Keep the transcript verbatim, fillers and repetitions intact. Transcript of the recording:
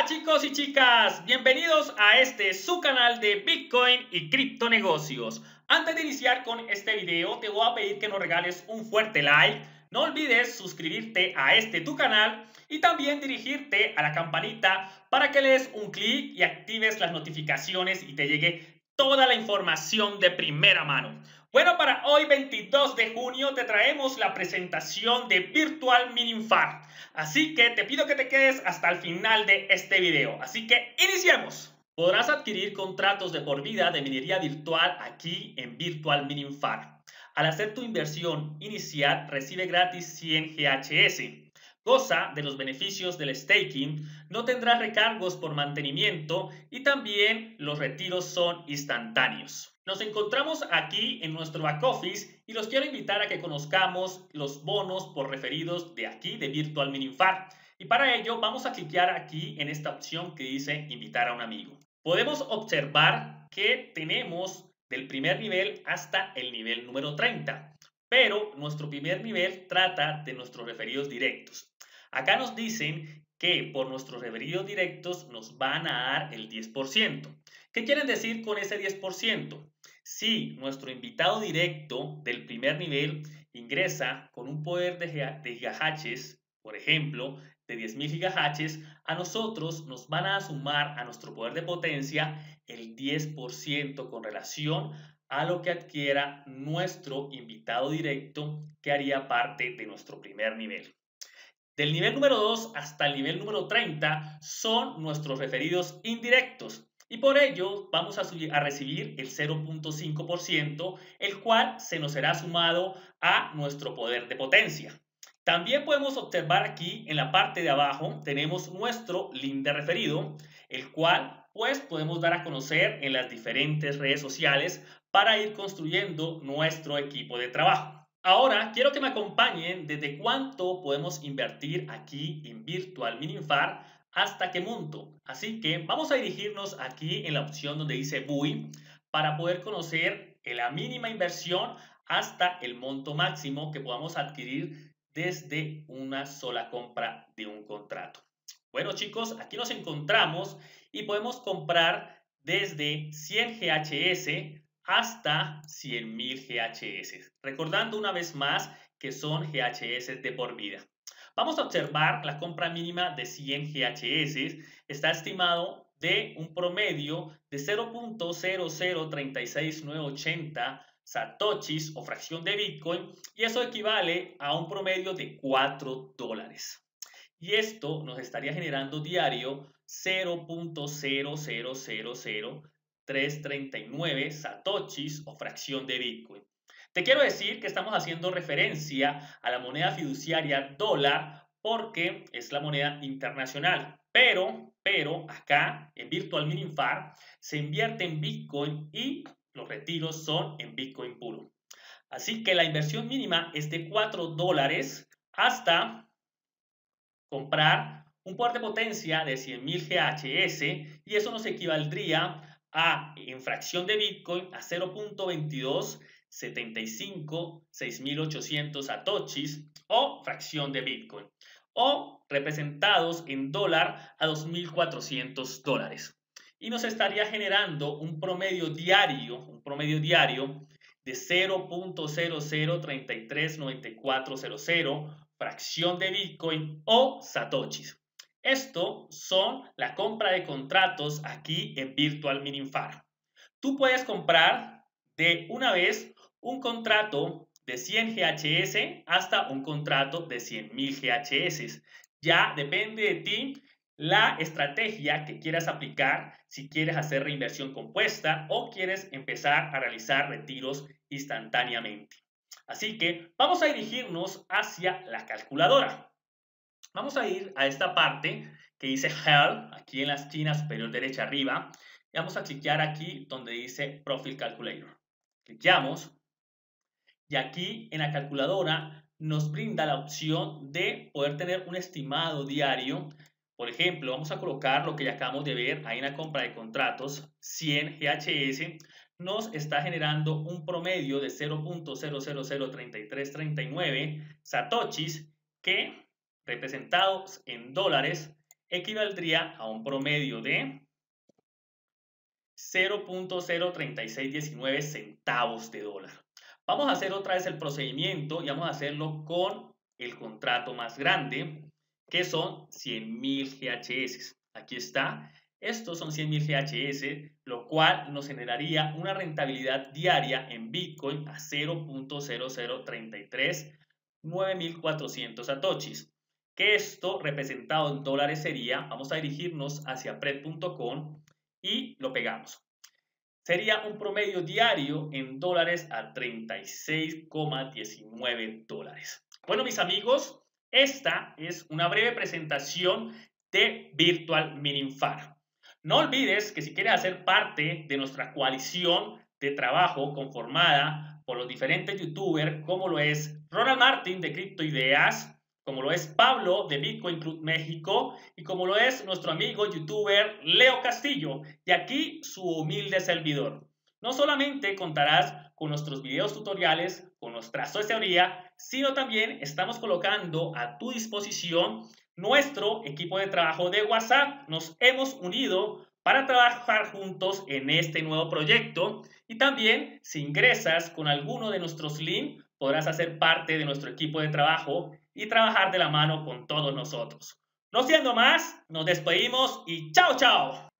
Chicos y chicas, bienvenidos a este su canal de Bitcoin y criptonegocios. Antes de iniciar con este video te voy a pedir que nos regales un fuerte like. No olvides suscribirte a este tu canal y también dirigirte a la campanita para que le des un clic y actives las notificaciones y te llegue toda la información de primera mano. Bueno, para hoy veintidós de junio te traemos la presentación de Virtual Mining Farm. Así que te pido que te quedes hasta el final de este video. Así que iniciemos. Podrás adquirir contratos de por vida de minería virtual aquí en Virtual Mining Farm. Al hacer tu inversión inicial, recibe gratis cien G H S. Goza de los beneficios del staking, no tendrás recargos por mantenimiento y también los retiros son instantáneos. Nos encontramos aquí en nuestro back office y los quiero invitar a que conozcamos los bonos por referidos de aquí de Virtual Mining Farm. Y para ello vamos a cliquear aquí en esta opción que dice invitar a un amigo. Podemos observar que tenemos del primer nivel hasta el nivel número treinta. Pero nuestro primer nivel trata de nuestros referidos directos. Acá nos dicen que por nuestros referidos directos nos van a dar el diez por ciento. ¿Qué quieren decir con ese diez por ciento? Si nuestro invitado directo del primer nivel ingresa con un poder de, de gigahashes, por ejemplo, de diez mil gigahashes, a nosotros nos van a sumar a nuestro poder de potencia el diez por ciento con relación a lo que adquiera nuestro invitado directo que haría parte de nuestro primer nivel. Del nivel número dos hasta el nivel número treinta son nuestros referidos indirectos y por ello vamos a, subir, a recibir el cero punto cinco por ciento, el cual se nos será sumado a nuestro poder de potencia. También podemos observar aquí en la parte de abajo tenemos nuestro link de referido, el cual pues podemos dar a conocer en las diferentes redes sociales para ir construyendo nuestro equipo de trabajo. Ahora quiero que me acompañen desde cuánto podemos invertir aquí en Virtual Mining Farm hasta qué monto. Así que vamos a dirigirnos aquí en la opción donde dice B U I para poder conocer la mínima inversión hasta el monto máximo que podamos adquirir desde una sola compra de un contrato. Bueno chicos, aquí nos encontramos y podemos comprar desde cien G H S hasta cien mil G H S. Recordando una vez más que son G H S de por vida. Vamos a observar la compra mínima de cien G H S. Está estimado de un promedio de cero punto cero cero tres seis nueve ochenta satoshis o fracción de Bitcoin y eso equivale a un promedio de cuatro dólares. Y esto nos estaría generando diario cero punto cero cero cero cero trescientos treinta y nueve satoshis o fracción de Bitcoin. Te quiero decir que estamos haciendo referencia a la moneda fiduciaria dólar porque es la moneda internacional. Pero, pero acá en Virtual Mining Farm se invierte en Bitcoin y los retiros son en Bitcoin puro. Así que la inversión mínima es de cuatro dólares hasta comprar un poder de potencia de cien mil G H S y eso nos equivaldría a, en fracción de Bitcoin, a cero punto veintidós setenta y cinco seis mil ochocientos satoshis o fracción de Bitcoin o representados en dólar a dos mil cuatrocientos dólares y nos estaría generando un promedio diario, un promedio diario de cero punto cero cero tres tres nueve cuatro cero cero fracción de Bitcoin o satoshis. Esto son la compra de contratos aquí en Virtual Mining Farm. Tú puedes comprar de una vez un contrato de cien G H S hasta un contrato de cien mil G H S. Ya depende de ti la estrategia que quieras aplicar, si quieres hacer reinversión compuesta o quieres empezar a realizar retiros instantáneamente. Así que vamos a dirigirnos hacia la calculadora. Vamos a ir a esta parte que dice Help, aquí en la esquina superior derecha arriba, y vamos a cliquear aquí donde dice Profile Calculator. Cliqueamos y aquí en la calculadora nos brinda la opción de poder tener un estimado diario. Por ejemplo, vamos a colocar lo que ya acabamos de ver ahí en la compra de contratos, cien G H S, nos está generando un promedio de cero punto cero cero cero tres tres tres nueve satoshis que representados en dólares equivaldría a un promedio de cero punto cero tres seis uno nueve centavos de dólar. Vamos a hacer otra vez el procedimiento y vamos a hacerlo con el contrato más grande, que son cien mil G H S. Aquí está. Estos son cien mil G H S, lo cual nos generaría una rentabilidad diaria en Bitcoin a cero punto cero cero tres tres nueve mil cuatrocientos satoshis. Que esto representado en dólares sería, vamos a dirigirnos hacia pred punto com y lo pegamos. Sería un promedio diario en dólares a treinta y seis coma diecinueve dólares. Bueno, mis amigos, esta es una breve presentación de Virtual Mining Farm. No olvides que si quieres hacer parte de nuestra coalición de trabajo conformada por los diferentes youtubers, como lo es Ronald Martin de Cripto Ideas, como lo es Pablo de Bitcoin Club México y como lo es nuestro amigo youtuber Leo Castillo, y aquí su humilde servidor. No solamente contarás con nuestros videos tutoriales, con nuestra asesoría, sino también estamos colocando a tu disposición nuestro equipo de trabajo de WhatsApp. Nos hemos unido para trabajar juntos en este nuevo proyecto y también si ingresas con alguno de nuestros links podrás hacer parte de nuestro equipo de trabajo y trabajar de la mano con todos nosotros. No siendo más, nos despedimos y chao chao.